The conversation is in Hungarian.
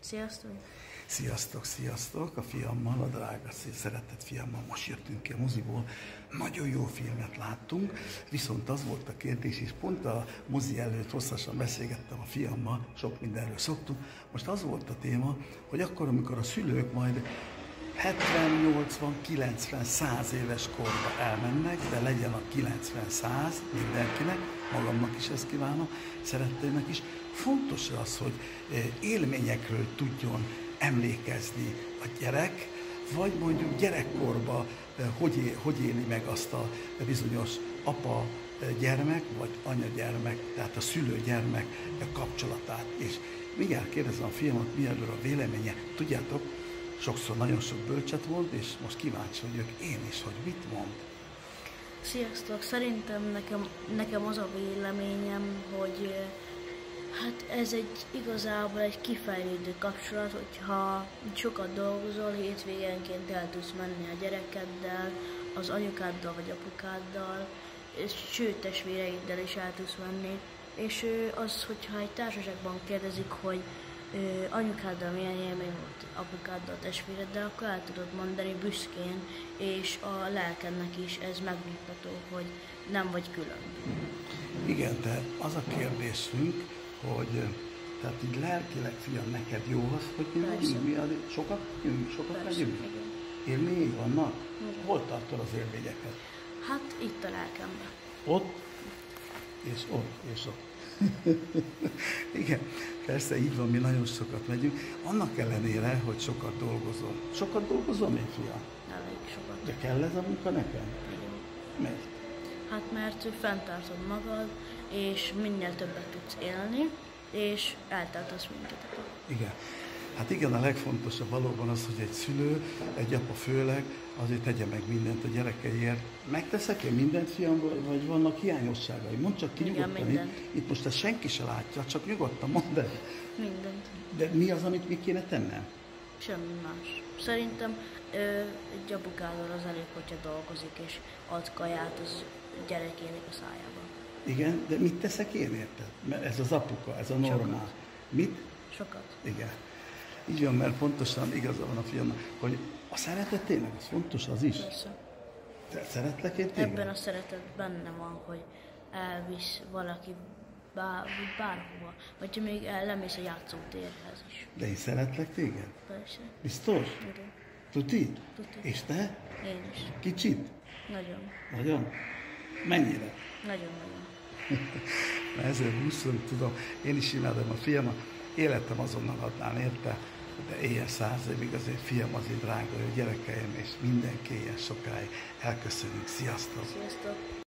Sziasztok! Sziasztok, sziasztok! A fiammal, a drága, szeretett fiammal most jöttünk ki a moziból. Nagyon jó filmet láttunk, viszont az volt a kérdés, és pont a mozi előtt hosszasan beszélgettem a fiammal, sok mindenről szoktuk. Most az volt a téma, hogy akkor, amikor a szülők majd 70, 80, 90, 100 éves korba elmennek, de legyen a 90-100 mindenkinek, magamnak is ezt kívánom, szeretteimnek is. Fontos az, hogy élményekről tudjon emlékezni a gyerek, vagy mondjuk gyerekkorban hogy éli meg azt a bizonyos apa-gyermek, vagy anya-gyermek, tehát a szülő-gyermek kapcsolatát. És mindjárt kérdezem a fiamat, mi erről a véleménye. Tudjátok, sokszor nagyon sok bölcset mond, és most kíváncsi vagyok én is, hogy mit mond. Sziasztok! Szerintem nekem az a véleményem, hogy hát ez igazából egy kifejlődő kapcsolat, hogyha sokat dolgozol, hétvégenként el tudsz menni a gyerekeddel, az anyukáddal vagy apukáddal, és sőt testvéreiddel is el tudsz menni. És az, hogyha egy társaságban kérdezik, hogy anyukáddal milyen élmény volt, apukáddal, testvéreddel, akkor el tudod mondani büszkén, és a lelkednek is ez megnyugtató, hogy nem vagy külön. Igen, de az a kérdésünk, hogy tehát így lelkileg, fiam, neked jó az, hogy mi vagyunk? Sokat megyünk? Élményei vannak? Igen. Hol tartod az élményeket? Hát itt a lelkemben. Ott, és ott, és ott. Igen, persze így van, mi nagyon sokat megyünk. Annak ellenére, hogy sokat dolgozom. Sokat dolgozom még, fiam? Elég sokat. De kell ez a munka nekem? Igen. Miért? Hát mert fenntartod magad, és minél többet tudsz élni, és eltartasz minket. Igen. Hát igen, a legfontosabb valóban az, hogy egy szülő, egy apa főleg, azért tegye meg mindent a gyerekeiért. Megteszek én mindent, fiam, vagy vannak hiányosságai? Mondd csak ki nyugodtan. Itt most ezt senki se látja, csak nyugodtan mondd el. Mindent. De mi az, amit mi kéne tennem? Semmi más. Szerintem egy apukádról az elég, hogyha dolgozik, és ad kaját az gyerekének a szájába. Igen, de mit teszek én érted? Mert ez az apuka, ez a normál. Sokat. Mit? Sokat. Igen. Így van, mert pontosan igaza van a fiamnak, hogy a szeretet tényleg, az fontos, az is. Persze. De szeretlek én tényleg? Ebben a szeretet benne van, hogy elvisz valaki bárhova, vagy még lemész a játszótérhez is. De én szeretlek téged? Persze. Biztos? Tudom. Tuti? Tuti. És te? Én is. Kicsit? Nagyon. Nagyon? Mennyire? Nagyon-nagyon. Mert ezért húszom, tudom, én is imádom a fiamat, életem azonnal adnám érte, de éjjel 100 évig azért fiam azért drága, hogy gyerekeim és mindenki ilyen sokáig elköszönünk. Sziasztok! Sziasztok!